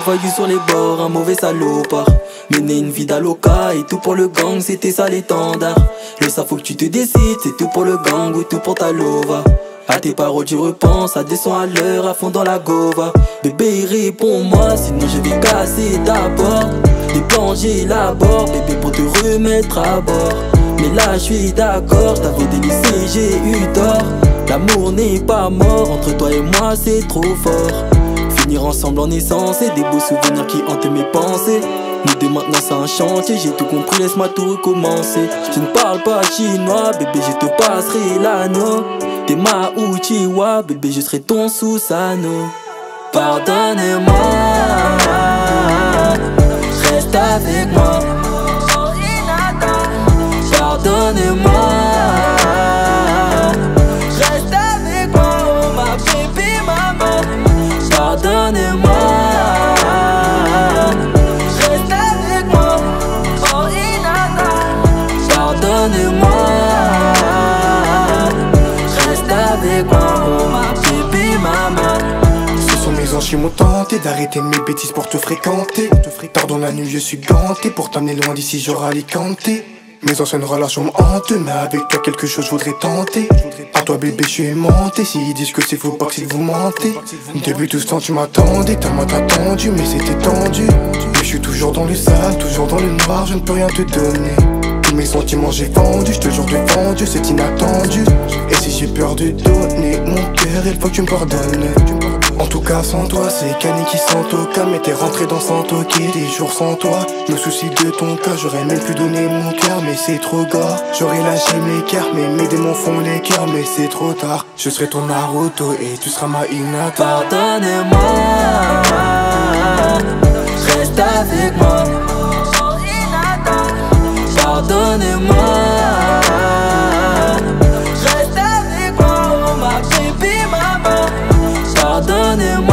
voyou sur les bords, un mauvais salopard. Mener une vie d'aloca et tout pour le gang, c'était ça l'étendard. Le ça faut que tu te décides, c'est tout pour le gang ou tout pour ta lova. À tes paroles tu repenses, ça descend à l'heure, à fond dans la gova. Bébé réponds-moi, sinon je vais casser ta porte. Des plans j'élabore, bébé pour te remettre à bord. Mais là je suis d'accord, je t'avais délaissé, j'ai eu tort. L'amour n'est pas mort, entre toi et moi c'est trop fort. Finir ensemble en essence et des beaux souvenirs qui hantent mes pensées. Nous deux maintenant c'est un chantier, j'ai tout compris, laisse-moi tout recommencer. Je ne parle pas chinois, bébé je te passerai l'anneau. T'es ma Uchiwa, bébé je serai ton Susanoo. Pardonne-moi, reste avec moi. Pardonne-moi, reste avec moi, oh ma baby maman. Pardonne-moi, reste avec moi, oh Inada. Pardonne-moi, reste avec moi, oh ma baby maman. Ce sont mes anges qui m'ont tenté d'arrêter mes bêtises pour te fréquenter. Tard dans la nuit je suis ganté pour t'amener loin d'ici, j'aurai Alicante. Mes anciennes relations me hantent, mais avec toi quelque chose je voudrais tenter. À toi bébé je suis aimanté, s'ils disent que c'est faux pas que c'est que vous mentez. Depuis tout ce temps tu m'attendais, t'as moi attendu mais c'était tendu. Mais je suis toujours dans le sale, toujours dans le noir, je ne peux rien te donner. Tous mes sentiments j'ai vendu, je te jure défendu, c'est inattendu. Et si j'ai peur de donner mon cœur, il faut que tu me pardonnes. En tout cas sans toi, c'est Kani qui s'entoca. Mais t'es rentré dans sans toquer, des jours sans toi. Me soucie de ton cas, j'aurais même pu donner mon cœur. Mais c'est trop gore, j'aurais lâché mes cartes. Mais mes démons font les cœurs, mais c'est trop tard. Je serai ton Naruto et tu seras ma Hinata. Pardonne-moi, reste avec moi. Pardonne-moi, reste avec moi, oh ma baby maman. Pardonne-moi,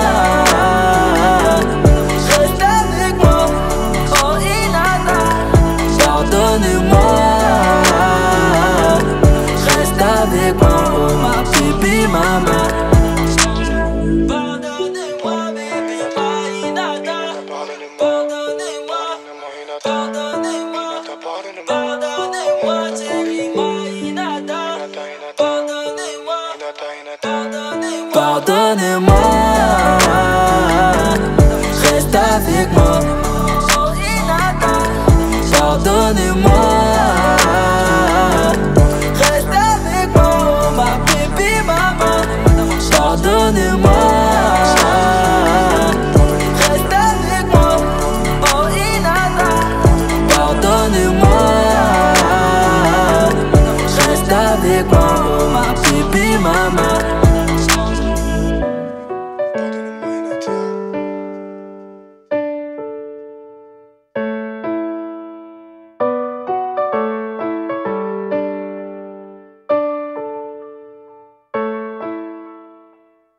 reste avec moi, oh Inada. Pardonne-moi, reste avec moi, oh ma baby maman. Pardonnez-moi, baby, ma Inada. Pardonnez-moi, pardonnez-moi, pardonnez-moi, chérie, ma Inada. Pardonnez-moi, pardonnez-moi. Pardonnez-moi.